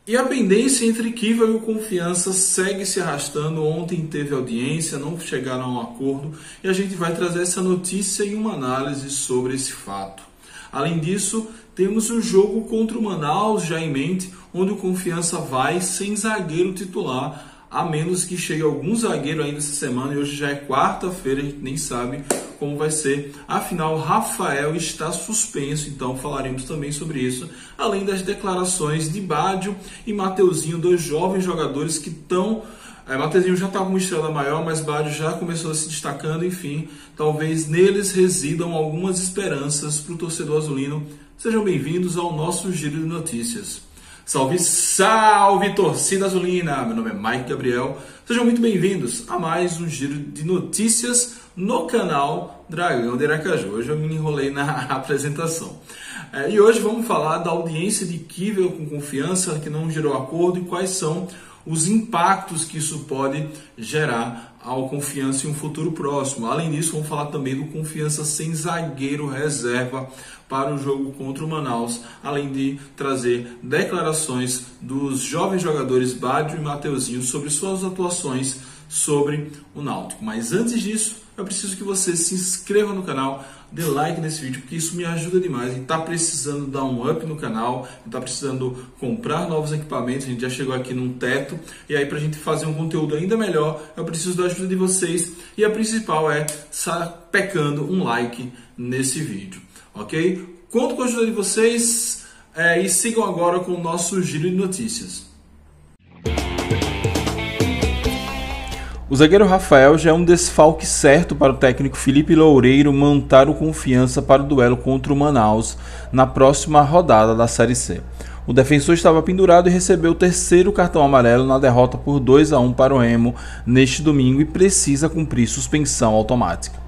E a pendência entre Kivel e o Confiança segue se arrastando. Ontem teve audiência, não chegaram a um acordo e a gente vai trazer essa notícia e uma análise sobre esse fato. Além disso, temos um jogo contra o Manaus já em mente, onde o Confiança vai sem zagueiro titular, a menos que chegue algum zagueiro ainda essa semana, e hoje já é quarta-feira, a gente nem sabe como vai ser. Afinal, Rafael está suspenso, então falaremos também sobre isso, além das declarações de Bádio e Mateuzinho, dois jovens jogadores que estão... Mateuzinho já está com uma estrela maior, mas Bádio já começou a se destacando, enfim, talvez neles residam algumas esperanças para o torcedor azulino. Sejam bem-vindos ao nosso Giro de Notícias. Salve, salve, torcida azulina! Meu nome é Mike Gabriel. Sejam muito bem-vindos a mais um Giro de Notícias no canal Dragão de Aracaju. Hoje eu me enrolei na apresentação. E hoje vamos falar da audiência de Kivel com Confiança, que não gerou acordo, e quais são os impactos que isso pode gerar ao Confiança em um futuro próximo. Além disso, vamos falar também do Confiança sem zagueiro reserva para o jogo contra o Manaus, além de trazer declarações dos jovens jogadores Bádio e Mateuzinho sobre suas atuações sobre o Náutico. Mas antes disso, eu preciso que você se inscreva no canal, dê like nesse vídeo, porque isso me ajuda demais. A gente está precisando dar um up no canal, a gente está precisando comprar novos equipamentos, a gente já chegou aqui num teto, e aí para a gente fazer um conteúdo ainda melhor, eu preciso da ajuda de vocês, e a principal é pecando um like nesse vídeo, ok? Conto com a ajuda de vocês e sigam agora com o nosso Giro de Notícias. O zagueiro Rafael já é um desfalque certo para o técnico Felipe Loureiro montar o Confiança para o duelo contra o Manaus na próxima rodada da Série C. O defensor estava pendurado e recebeu o terceiro cartão amarelo na derrota por 2-1 para o Remo neste domingo e precisa cumprir suspensão automática.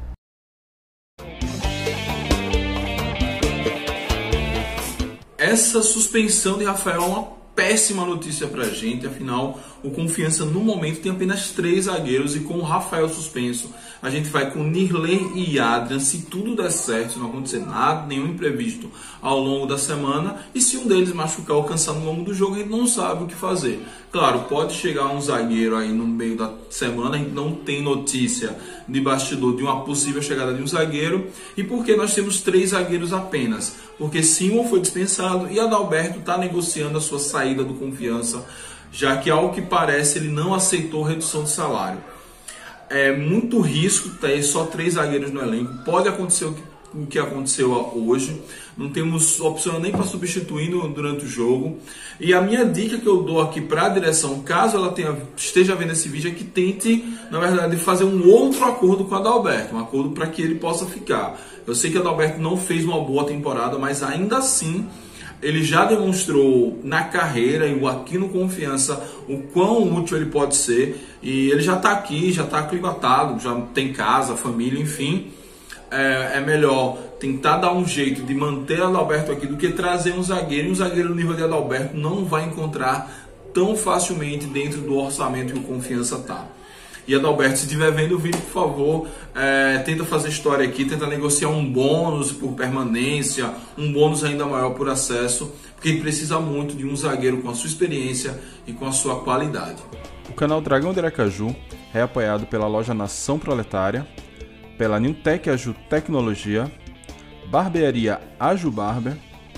Essa suspensão de Rafael é uma péssima notícia pra gente, afinal o Confiança no momento tem apenas 3 zagueiros e com o Rafael suspenso a gente vai com Nirley e Adrian, se tudo der certo, se não acontecer nada, nenhum imprevisto ao longo da semana, e se um deles machucar ou cansar no longo do jogo, a gente não sabe o que fazer. Claro, pode chegar um zagueiro aí no meio da semana, a gente não tem notícia de bastidor de uma possível chegada de um zagueiro. E por que nós temos 3 zagueiros apenas? Porque Simon foi dispensado e Adalberto está negociando a sua saída do Confiança, já que ao que parece ele não aceitou redução de salário. É muito risco ter só 3 zagueiros no elenco, pode acontecer o que aconteceu hoje, não temos opção nem para substituir durante o jogo. E a minha dica que eu dou aqui para a direção, caso ela esteja vendo esse vídeo, é que tente, na verdade, fazer um outro acordo com o Adalberto, um acordo para que ele possa ficar. Eu sei que o Adalberto não fez uma boa temporada, mas ainda assim ele já demonstrou na carreira e aqui no Confiança o quão útil ele pode ser, e ele já está aqui, já está aclimatado, já tem casa, família, enfim. É melhor tentar dar um jeito de manter Adalberto aqui do que trazer um zagueiro, e um zagueiro no nível de Adalberto não vai encontrar tão facilmente dentro do orçamento que o Confiança está. E Adalberto, se estiver vendo o vídeo, por favor, tenta fazer história aqui, tenta negociar um bônus por permanência, um bônus ainda maior por acesso, porque ele precisa muito de um zagueiro com a sua experiência e com a sua qualidade. O canal Dragão de Aracaju é apoiado pela loja Nação Proletária, pela Newtec Aju Tecnologia, Barbearia Aju Barber,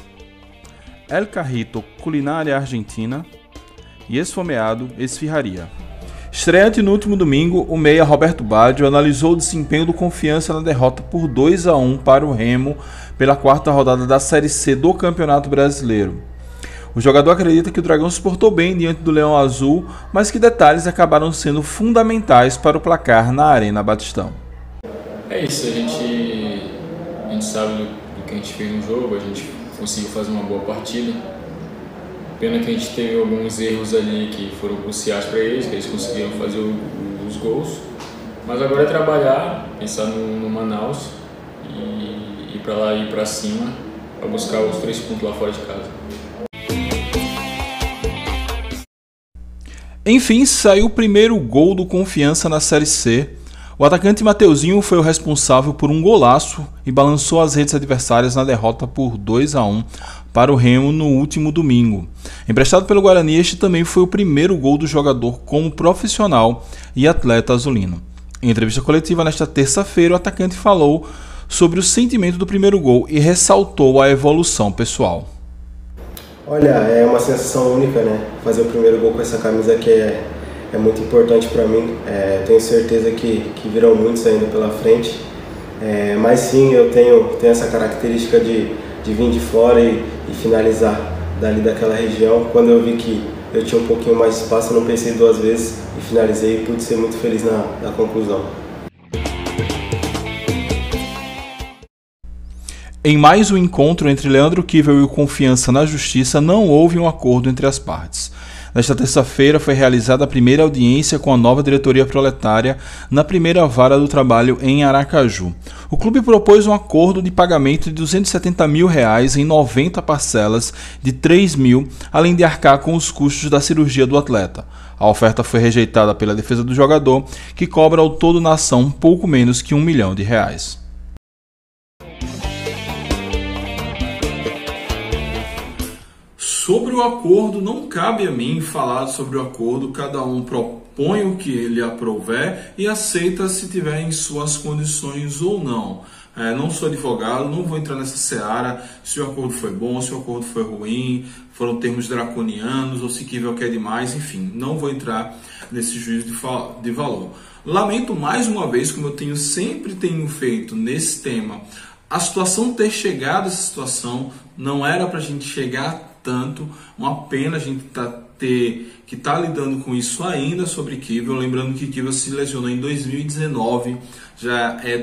El Carrito Culinária Argentina e Esfomeado Esfirraria. Estreante no último domingo, o meia Roberto Bádio analisou o desempenho do Confiança na derrota por 2-1 para o Remo pela 4ª rodada da Série C do Campeonato Brasileiro. O jogador acredita que o Dragão se portou bem diante do Leão Azul, mas que detalhes acabaram sendo fundamentais para o placar na Arena Batistão. É isso, a gente sabe do que a gente fez no jogo, a gente conseguiu fazer uma boa partida. Pena que a gente teve alguns erros ali que foram cruciais para eles, que eles conseguiram fazer os gols. Mas agora é trabalhar, pensar no Manaus e ir para lá e ir para cima para buscar os 3 pontos lá fora de casa. Enfim, saiu o primeiro gol do Confiança na Série C. O atacante Mateuzinho foi o responsável por um golaço e balançou as redes adversárias na derrota por 2-1 para o Remo no último domingo. Emprestado pelo Guarani, este também foi o primeiro gol do jogador como profissional e atleta azulino. Em entrevista coletiva nesta terça-feira, o atacante falou sobre o sentimento do primeiro gol e ressaltou a evolução pessoal. Olha, é uma sensação única, né? Fazer o primeiro gol com essa camisa que é muito importante para mim. Tenho certeza que virão muitos ainda pela frente. Mas sim, eu tenho essa característica de vir de fora e finalizar dali daquela região. Quando eu vi que eu tinha um pouquinho mais de espaço, eu não pensei duas vezes e finalizei e pude ser muito feliz na conclusão. Em mais um encontro entre Leandro Kivel e o Confiança na Justiça, não houve um acordo entre as partes. Nesta terça-feira foi realizada a primeira audiência com a nova diretoria proletária na primeira vara do trabalho em Aracaju. O clube propôs um acordo de pagamento de R$270 mil em 90 parcelas de R$3 mil, além de arcar com os custos da cirurgia do atleta. A oferta foi rejeitada pela defesa do jogador, que cobra ao todo na ação pouco menos que R$1 milhão. Sobre o acordo, não cabe a mim falar sobre o acordo, cada um propõe o que ele aprouver e aceita se tiver em suas condições ou não. Não sou advogado, não vou entrar nessa seara se o acordo foi bom, se o acordo foi ruim, foram termos draconianos ou se Kivel quer demais, enfim, não vou entrar nesse juízo de valor. Lamento mais uma vez, como eu sempre tenho feito nesse tema, a situação ter chegado a essa situação, não era para a gente chegar tanto, uma pena a gente ter que tá lidando com isso ainda sobre Kivel, lembrando que Kivel se lesionou em 2019, já é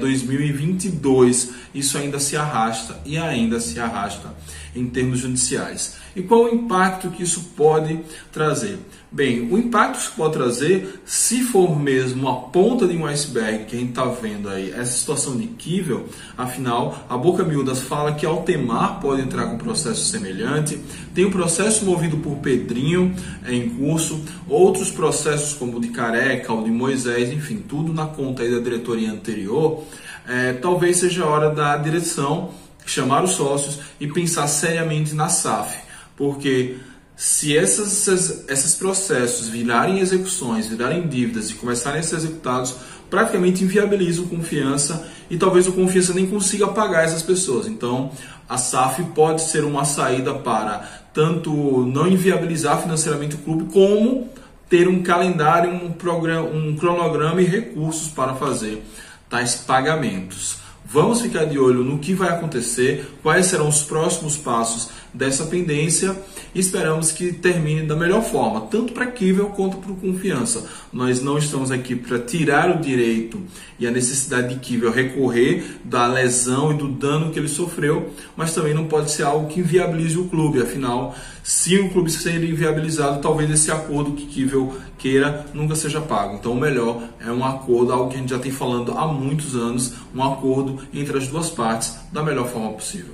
2022, isso ainda se arrasta e ainda se arrasta em termos judiciais. E qual o impacto que isso pode trazer? Bem, o impacto que isso pode trazer, se for mesmo a ponta de um iceberg que a gente está vendo aí, essa situação de Kivel, afinal, a Boca Miúdas fala que Altemar pode entrar com processo semelhante, tem um processo movido por Pedrinho em curso, outros processos como o de Careca, o de Moisés, enfim, tudo na conta aí da diretoria anterior. Talvez seja a hora da direção chamar os sócios e pensar seriamente na SAF, porque se esses processos virarem execuções, virarem dívidas e começarem a ser executados, praticamente inviabiliza o Confiança e talvez o Confiança nem consiga pagar essas pessoas. Então, a SAF pode ser uma saída para tanto não inviabilizar financeiramente o clube, como ter um calendário, um cronograma e recursos para fazer tais pagamentos. Vamos ficar de olho no que vai acontecer, quais serão os próximos passos dessa pendência e esperamos que termine da melhor forma, tanto para Kivel quanto para o Confiança. Nós não estamos aqui para tirar o direito e a necessidade de Kivel recorrer da lesão e do dano que ele sofreu, mas também não pode ser algo que inviabilize o clube. Afinal, se o clube ser inviabilizado, talvez esse acordo que Kivel queira nunca seja pago. Então o melhor é um acordo, algo que a gente já tem falando há muitos anos, um acordo entre as duas partes da melhor forma possível.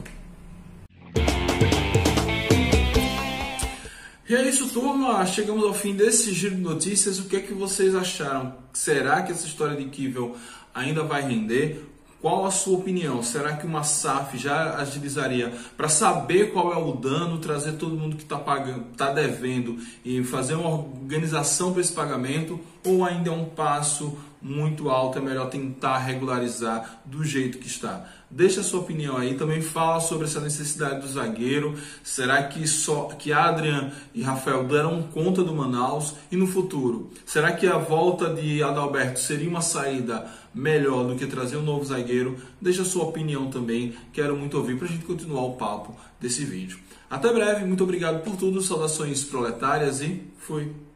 E é isso, turma. Chegamos ao fim desse giro de notícias. O que é que vocês acharam? Será que essa história de Kivel ainda vai render? Qual a sua opinião? Será que uma SAF já agilizaria para saber qual é o dano, trazer todo mundo que está pagando, está devendo e fazer uma organização para esse pagamento? Ou ainda é um passo muito alto, é melhor tentar regularizar do jeito que está? Deixa a sua opinião aí, também fala sobre essa necessidade do zagueiro. Será que Adrian e Rafael deram conta do Manaus? E no futuro, será que a volta de Adalberto seria uma saída melhor do que trazer um novo zagueiro? Deixa a sua opinião também, quero muito ouvir para a gente continuar o papo desse vídeo. Até breve, muito obrigado por tudo, saudações proletárias e fui!